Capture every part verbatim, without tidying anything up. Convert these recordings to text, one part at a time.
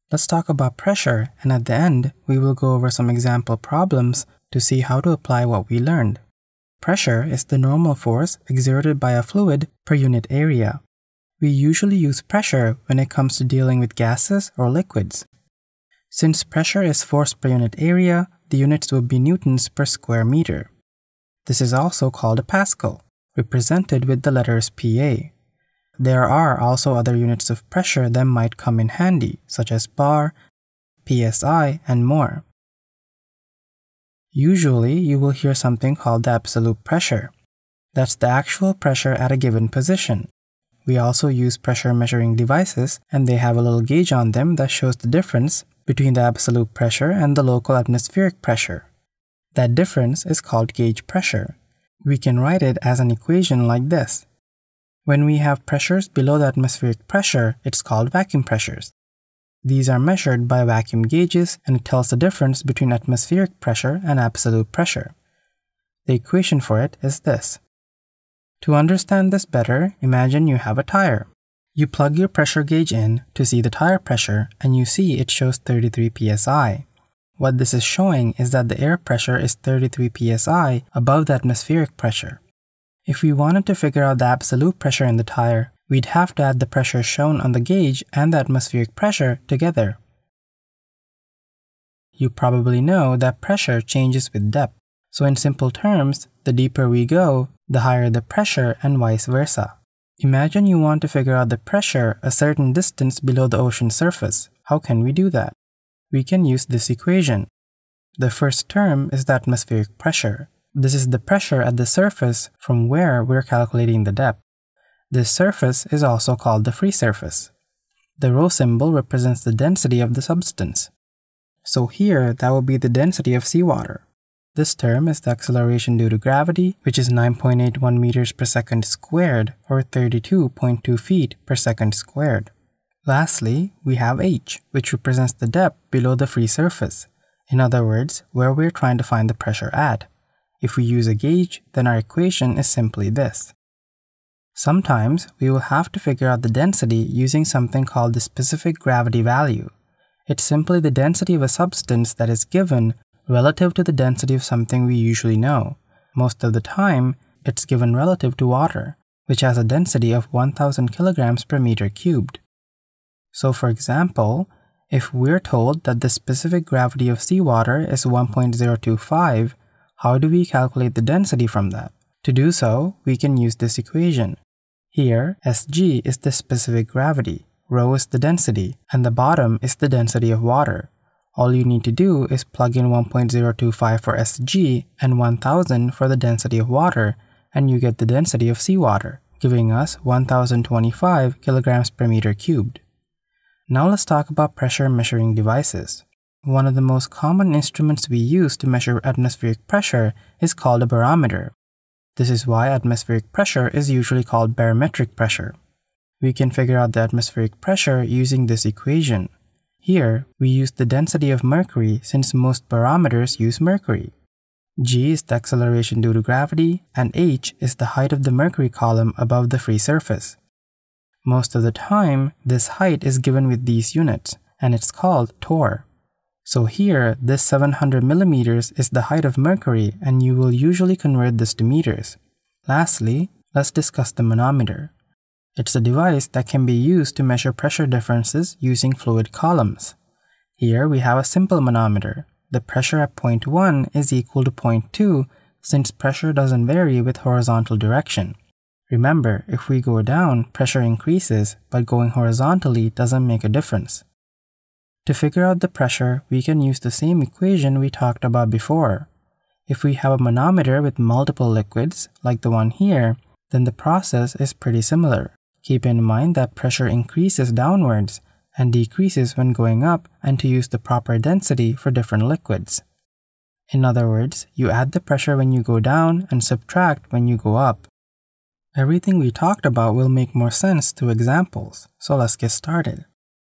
Let's talk about pressure, and at the end, we will go over some example problems to see how to apply what we learned. Pressure is the normal force exerted by a fluid per unit area. We usually use pressure when it comes to dealing with gases or liquids. Since pressure is force per unit area, the units will be newtons per square meter. This is also called a Pascal, represented with the letters P A. There are also other units of pressure that might come in handy, such as bar, P S I, and more. Usually, you will hear something called the absolute pressure. That's the actual pressure at a given position. We also use pressure measuring devices, and they have a little gauge on them that shows the difference between the absolute pressure and the local atmospheric pressure. That difference is called gauge pressure. We can write it as an equation like this. When we have pressures below the atmospheric pressure, it's called vacuum pressures. These are measured by vacuum gauges, and it tells the difference between atmospheric pressure and absolute pressure. The equation for it is this. To understand this better, imagine you have a tire. You plug your pressure gauge in to see the tire pressure, and you see it shows thirty-three P S I. What this is showing is that the air pressure is thirty-three P S I above the atmospheric pressure. If we wanted to figure out the absolute pressure in the tire, we'd have to add the pressure shown on the gauge and the atmospheric pressure together. You probably know that pressure changes with depth, so in simple terms, the deeper we go, the higher the pressure and vice versa. Imagine you want to figure out the pressure a certain distance below the ocean surface. How can we do that? We can use this equation. The first term is the atmospheric pressure. This is the pressure at the surface from where we're calculating the depth. This surface is also called the free surface. The rho symbol represents the density of the substance. So here, that will be the density of seawater. This term is the acceleration due to gravity, which is nine point eight one meters per second squared, or thirty-two point two feet per second squared. Lastly, we have h, which represents the depth below the free surface. In other words, where we're trying to find the pressure at. If we use a gauge, then our equation is simply this. Sometimes, we will have to figure out the density using something called the specific gravity value. It's simply the density of a substance that is given relative to the density of something we usually know. Most of the time, it's given relative to water, which has a density of one thousand kilograms per meter cubed. So for example, if we're told that the specific gravity of seawater is one point zero two five, how do we calculate the density from that? To do so, we can use this equation. Here, Sg is the specific gravity, rho is the density, and the bottom is the density of water. All you need to do is plug in one point zero two five for Sg and one thousand for the density of water, and you get the density of seawater, giving us one thousand twenty-five kilograms per meter cubed. Now let's talk about pressure measuring devices. One of the most common instruments we use to measure atmospheric pressure is called a barometer. This is why atmospheric pressure is usually called barometric pressure. We can figure out the atmospheric pressure using this equation. Here, we use the density of mercury since most barometers use mercury. G is the acceleration due to gravity, and h is the height of the mercury column above the free surface. Most of the time, this height is given with these units, and it's called torr. So here, this seven hundred millimeters is the height of mercury, and you will usually convert this to meters. Lastly, let's discuss the manometer. It's a device that can be used to measure pressure differences using fluid columns. Here we have a simple manometer. The pressure at point one is equal to point two since pressure doesn't vary with horizontal direction. Remember, if we go down, pressure increases, but going horizontally doesn't make a difference. To figure out the pressure, we can use the same equation we talked about before. If we have a manometer with multiple liquids, like the one here, then the process is pretty similar. Keep in mind that pressure increases downwards and decreases when going up, and to use the proper density for different liquids. In other words, you add the pressure when you go down and subtract when you go up. Everything we talked about will make more sense through examples, so let's get started.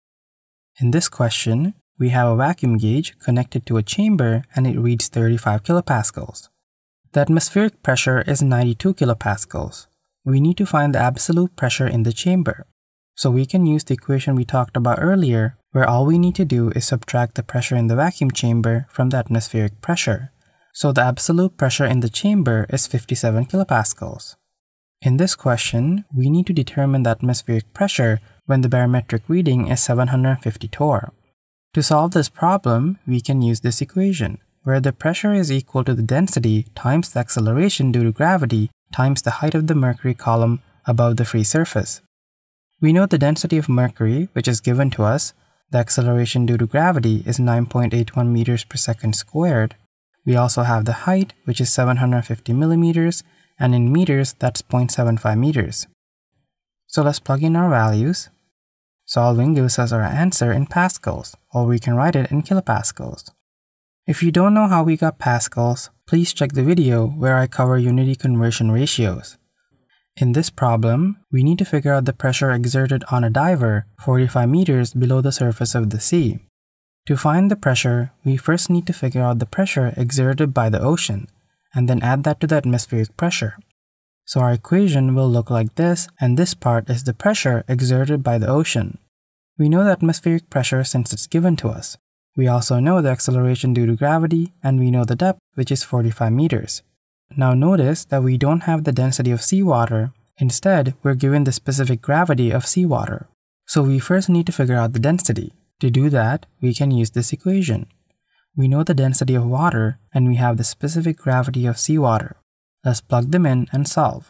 In this question, we have a vacuum gauge connected to a chamber and it reads thirty-five kilopascals. The atmospheric pressure is ninety-two kilopascals. We need to find the absolute pressure in the chamber. So we can use the equation we talked about earlier, where all we need to do is subtract the pressure in the vacuum chamber from the atmospheric pressure. So the absolute pressure in the chamber is fifty-seven kilopascals. In this question, we need to determine the atmospheric pressure when the barometric reading is seven hundred fifty torr. To solve this problem, we can use this equation, where the pressure is equal to the density times the acceleration due to gravity times the height of the mercury column above the free surface. We know the density of mercury, which is given to us. The acceleration due to gravity is nine point eight one meters per second squared. We also have the height, which is seven hundred fifty millimeters, and in meters, that's zero point seven five meters. So let's plug in our values. Solving gives us our answer in pascals, or we can write it in kilopascals. If you don't know how we got pascals, please check the video where I cover unity conversion ratios. In this problem, we need to figure out the pressure exerted on a diver forty-five meters below the surface of the sea. To find the pressure, we first need to figure out the pressure exerted by the ocean, and then add that to the atmospheric pressure. So our equation will look like this, and this part is the pressure exerted by the ocean. We know the atmospheric pressure since it's given to us. We also know the acceleration due to gravity, and we know the depth, which is forty-five meters. Now notice that we don't have the density of seawater. Instead, we're given the specific gravity of seawater. So we first need to figure out the density. To do that, we can use this equation. We know the density of water, and we have the specific gravity of seawater. Let's plug them in and solve.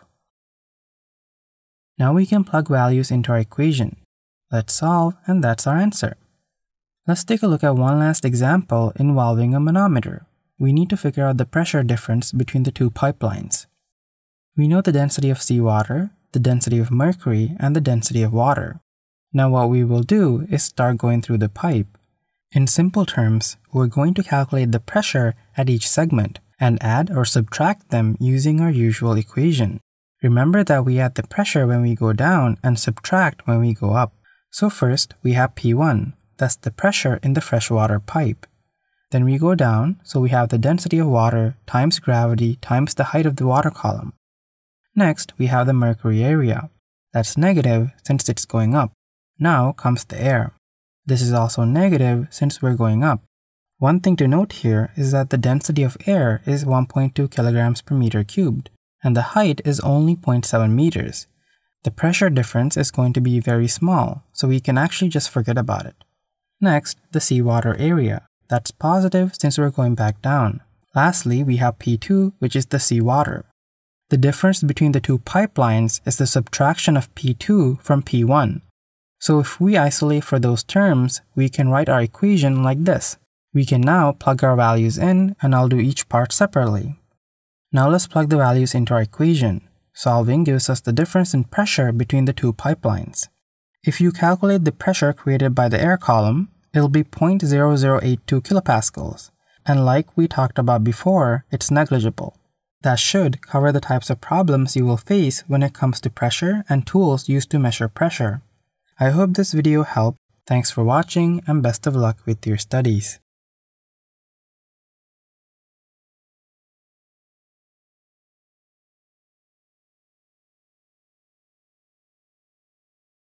Now we can plug values into our equation. Let's solve, and that's our answer. Let's take a look at one last example involving a manometer. We need to figure out the pressure difference between the two pipelines. We know the density of seawater, the density of mercury, and the density of water. Now what we will do is start going through the pipe. In simple terms, we're going to calculate the pressure at each segment and add or subtract them using our usual equation. Remember that we add the pressure when we go down and subtract when we go up. So first, we have P one, that's the pressure in the freshwater pipe. Then we go down, so we have the density of water times gravity times the height of the water column. Next, we have the mercury area. That's negative since it's going up. Now comes the air. This is also negative since we're going up. One thing to note here is that the density of air is one point two kilograms per meter cubed, and the height is only zero point seven meters. The pressure difference is going to be very small, so we can actually just forget about it. Next, the seawater area. That's positive since we're going back down. Lastly, we have P two, which is the seawater. The difference between the two pipelines is the subtraction of P two from P one. So if we isolate for those terms, we can write our equation like this. We can now plug our values in, and I'll do each part separately. Now let's plug the values into our equation. Solving gives us the difference in pressure between the two pipelines. If you calculate the pressure created by the air column, it'll be zero point zero zero eight two kilopascals. And like we talked about before, it's negligible. That should cover the types of problems you will face when it comes to pressure and tools used to measure pressure. I hope this video helped. Thanks for watching and best of luck with your studies.